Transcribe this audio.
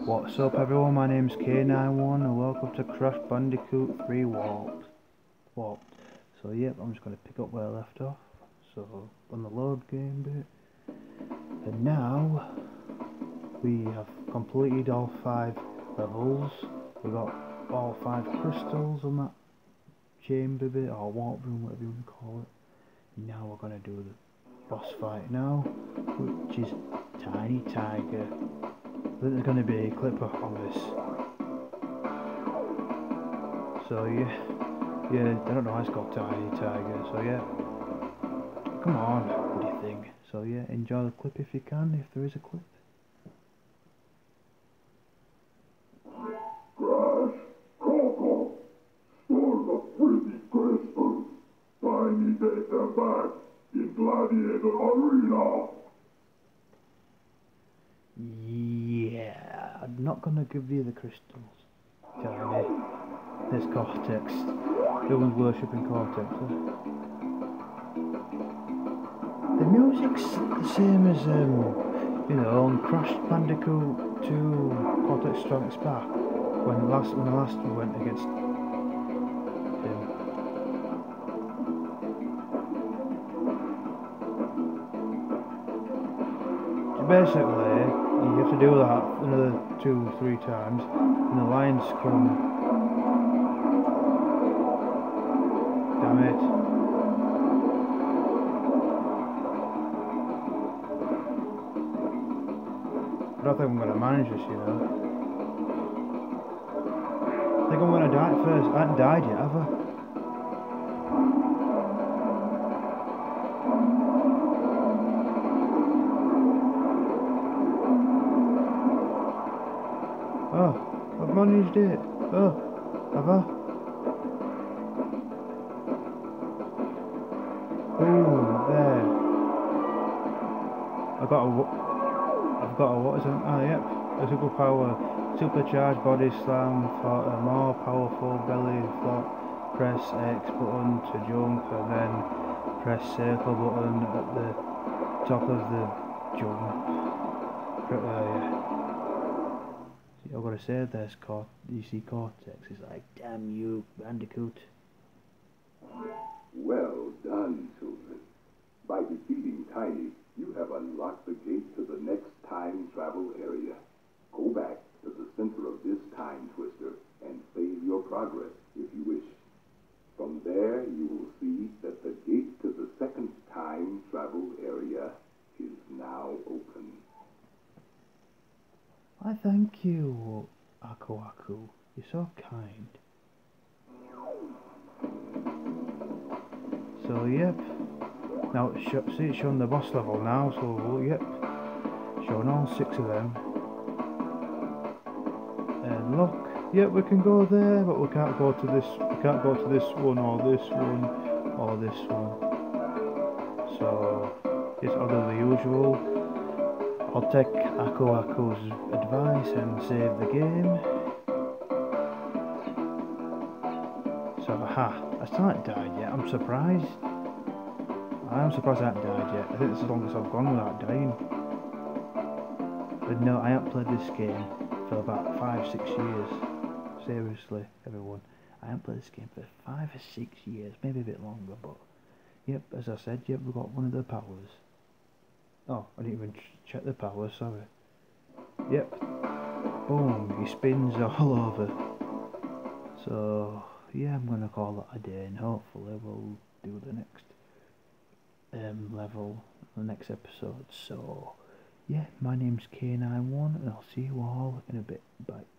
What's up everyone, my name's K91 and welcome to Crash Bandicoot 3 Warped. So yep, I'm just going to pick up where I left off. So on the load game bit. And now we have completed all 5 levels. We got all 5 crystals on that chamber bit, or warp room, whatever you want to call it. Now we're going to do the boss fight now, which is Tiny Tiger. I think there's going to be a clip on this. So yeah, I don't know why it's called Tiny Tiger. So yeah, come on, what do you think? So yeah, enjoy the clip if you can, if there is a clip. Crash, Coco, stole the pretty crystals. Tiny take them back in Gladiator Arena. Yeah, I'm not gonna give you the crystals, Tiny. There's Cortex. Everyone's worshipping Cortex. The music's the same as you know, on Crash Bandicoot 2 Cortex Strikes Back, when the last one went against him. So basically, you have to do that another 2-3 times, and the lions come. Damn it. I don't think I'm going to manage this, you know. I think I'm going to die first. I haven't died yet, have I? Oh, I've managed it. Oh, have I? Boom, there. I've got a what is it? Ah, yep. A supercharged body slam for a more powerful belly flop. Press X button to jump, and then press circle button at the top of the jump. Yeah. I've got to say, you see Cortex, it's like, damn you, Bandicoot. Well done, children. By defeating Tiny, you have unlocked the gate to the next time travel area. Go back to the center of this time twister and save your progress if you wish. From there, you will see that the gate to the second time travel area is now open. I thank you, Aku Aku. You're so kind. So yep. Now see, it's showing the boss level now. So yep, showing all 6 of them. And look, yep, we can go there, but we can't go to this. We can't go to this one or this one or this one. So it's other the usual. I'll take Aku Aku's advice and save the game. So, I still haven't died yet. I'm surprised. I am surprised I haven't died yet. I think this is the longest I've gone without dying. But no, I haven't played this game for about 5-6 years. Seriously, everyone. I haven't played this game for 5 or 6 years. Maybe a bit longer, but... Yep, as I said, yep, we've got one of the powers. Oh, I didn't even check the power, sorry. Yep. Boom, he spins all over. So, yeah, I'm going to call it a day, and hopefully we'll do the next level, the next episode. So, yeah, my name's K91, and I'll see you all in a bit. Bye.